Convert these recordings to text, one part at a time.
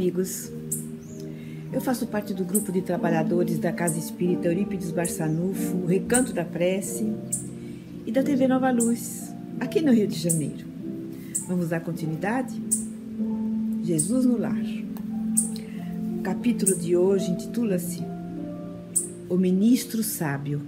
amigos. Eu faço parte do grupo de trabalhadores da Casa Espírita Eurípides Barçanufo, Recanto da Prece e da TV Nova Luz, aqui no Rio de Janeiro. Vamos dar continuidade? Jesus no Lar. O capítulo de hoje intitula-se O Ministro Sábio.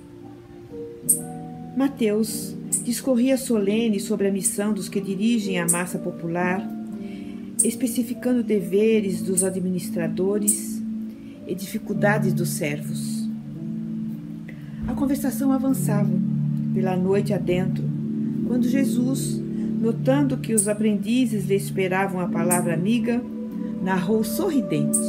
Mateus discorria solene sobre a missão dos que dirigem a massa popular, especificando deveres dos administradores e dificuldades dos servos. A conversação avançava pela noite adentro, quando Jesus, notando que os aprendizes lhe esperavam a palavra amiga, narrou sorridente.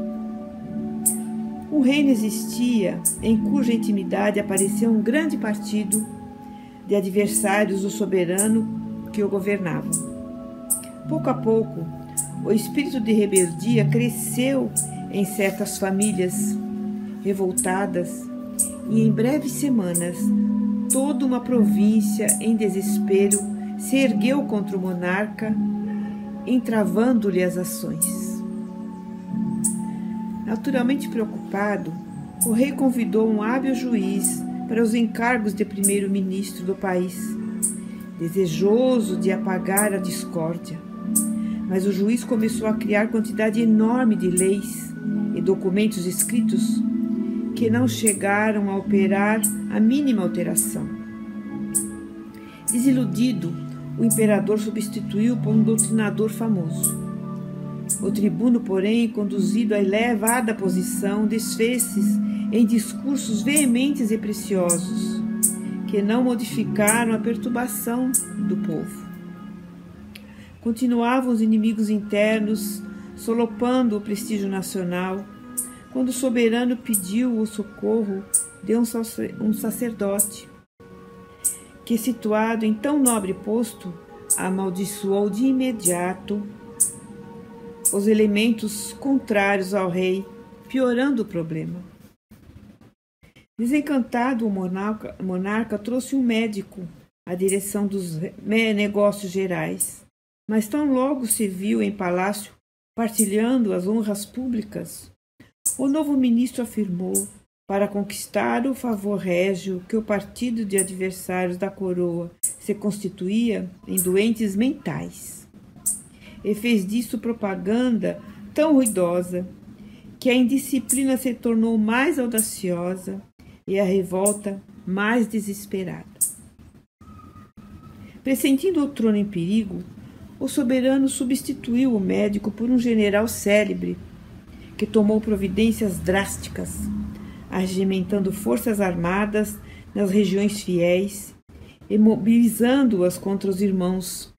Um reino existia em cuja intimidade apareceu um grande partido de adversários do soberano que o governava. Pouco a pouco, o espírito de rebeldia cresceu em certas famílias revoltadas e em breves semanas toda uma província em desespero se ergueu contra o monarca, entravando-lhe as ações. Naturalmente preocupado, o rei convidou um hábil juiz para os encargos de primeiro-ministro do país, desejoso de apagar a discórdia. Mas o juiz começou a criar quantidade enorme de leis e documentos escritos que não chegaram a operar a mínima alteração. Desiludido, o imperador substituiu por um doutrinador famoso. O tribuno, porém, conduzido à elevada posição, desfez-se em discursos veementes e preciosos, que não modificaram a perturbação do povo. Continuavam os inimigos internos, solopando o prestígio nacional, quando o soberano pediu o socorro de um sacerdote, que, situado em tão nobre posto, amaldiçoou de imediato os elementos contrários ao rei, piorando o problema. Desencantado, o monarca trouxe um médico à direção dos negócios gerais, mas tão logo se viu em palácio partilhando as honras públicas, o novo ministro afirmou, para conquistar o favor régio, que o partido de adversários da coroa se constituía em doentes mentais, e fez disso propaganda tão ruidosa que a indisciplina se tornou mais audaciosa e a revolta mais desesperada. Pressentindo o trono em perigo, o soberano substituiu o médico por um general célebre, que tomou providências drásticas, arregimentando forças armadas nas regiões fiéis e mobilizando-as contra os irmãos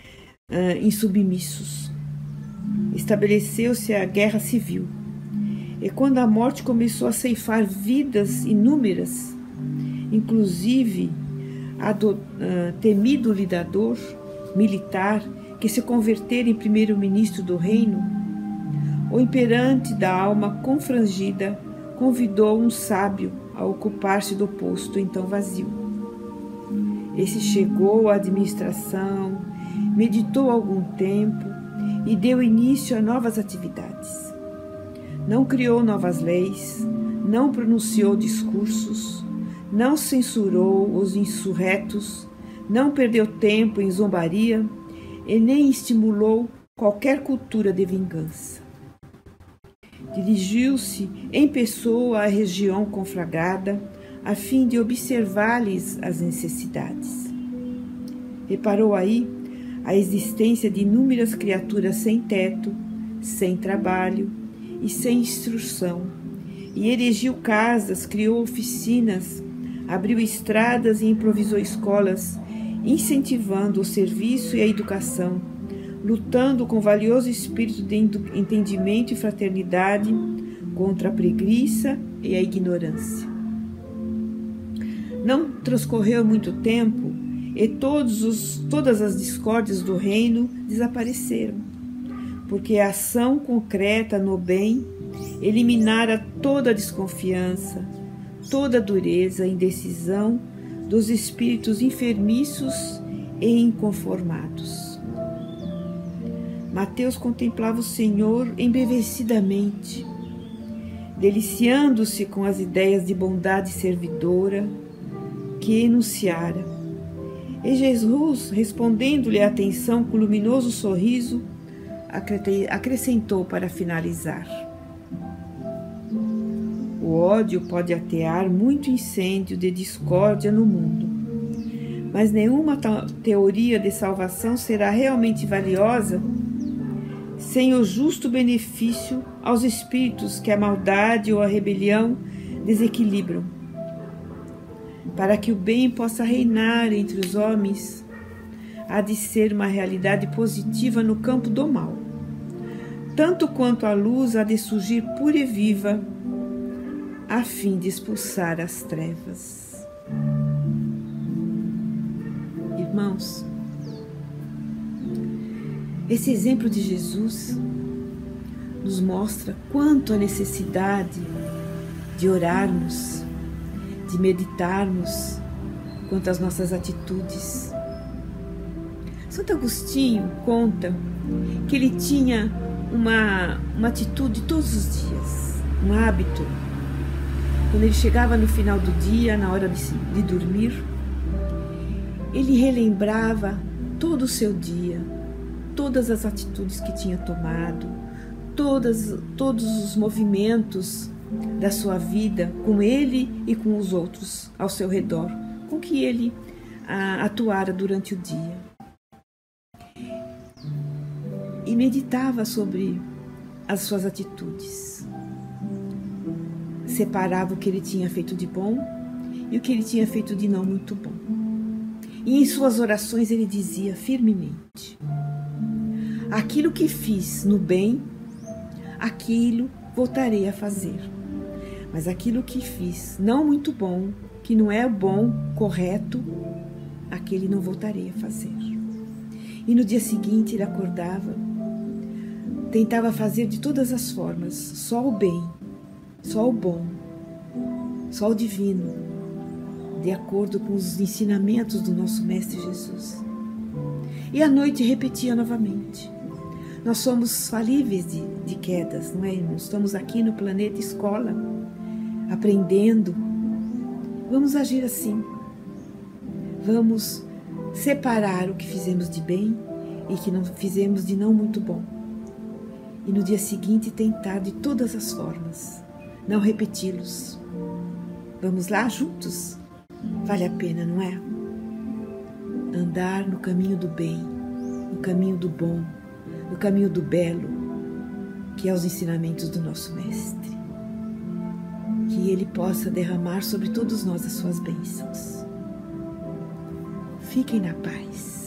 insubmissos. Estabeleceu-se a guerra civil, e quando a morte começou a ceifar vidas inúmeras, inclusive a do temido lidador militar que se convertera em primeiro-ministro do reino, o imperante da alma confrangida convidou um sábio a ocupar-se do posto então vazio. Esse chegou à administração, meditou algum tempo e deu início a novas atividades. Não criou novas leis, não pronunciou discursos, não censurou os insurretos, não perdeu tempo em zombaria e nem estimulou qualquer cultura de vingança. Dirigiu-se em pessoa à região conflagrada, a fim de observar-lhes as necessidades. Reparou aí a existência de inúmeras criaturas sem teto, sem trabalho e sem instrução, e erigiu casas, criou oficinas, abriu estradas e improvisou escolas, incentivando o serviço e a educação, lutando com valioso espírito de entendimento e fraternidade contra a preguiça e a ignorância. Não transcorreu muito tempo e todas as discórdias do reino desapareceram, porque a ação concreta no bem eliminara toda a desconfiança, toda a dureza e indecisão dos espíritos enfermiços e inconformados. Mateus contemplava o Senhor embevecidamente, deliciando-se com as ideias de bondade servidora que enunciara. E Jesus, respondendo-lhe a atenção com luminoso sorriso, acrescentou para finalizar: o ódio pode atear muito incêndio de discórdia no mundo, mas nenhuma teoria de salvação será realmente valiosa sem o justo benefício aos espíritos que a maldade ou a rebelião desequilibram. Para que o bem possa reinar entre os homens, há de ser uma realidade positiva no campo do mal, tanto quanto a luz há de surgir pura e viva, a fim de expulsar as trevas. Irmãos, esse exemplo de Jesus nos mostra quanto a necessidade de orarmos, de meditarmos quanto às nossas atitudes. Santo Agostinho conta que ele tinha uma atitude todos os dias, um hábito. Quando ele chegava no final do dia, na hora de dormir, ele relembrava todo o seu dia, todas as atitudes que tinha tomado, todos os movimentos da sua vida com ele e com os outros ao seu redor, com que ele atuara durante o dia. E meditava sobre as suas atitudes. Separava o que ele tinha feito de bom e o que ele tinha feito de não muito bom. E em suas orações ele dizia firmemente: aquilo que fiz no bem, aquilo voltarei a fazer. Mas aquilo que fiz não muito bom, que não é bom, correto, aquele não voltarei a fazer. E no dia seguinte ele acordava, tentava fazer de todas as formas, só o bem, só o bom, só o divino, de acordo com os ensinamentos do nosso Mestre Jesus. E à noite repetia novamente: nós somos falíveis de quedas, não é, irmãos? Estamos aqui no planeta escola, aprendendo. Vamos agir assim. Vamos separar o que fizemos de bem e que não fizemos de não muito bom. E no dia seguinte tentar de todas as formas não repeti-los. Vamos lá juntos? Vale a pena, não é? Andar no caminho do bem, no caminho do bom, no caminho do belo, que é os ensinamentos do nosso Mestre. Que Ele possa derramar sobre todos nós as suas bênçãos. Fiquem na paz.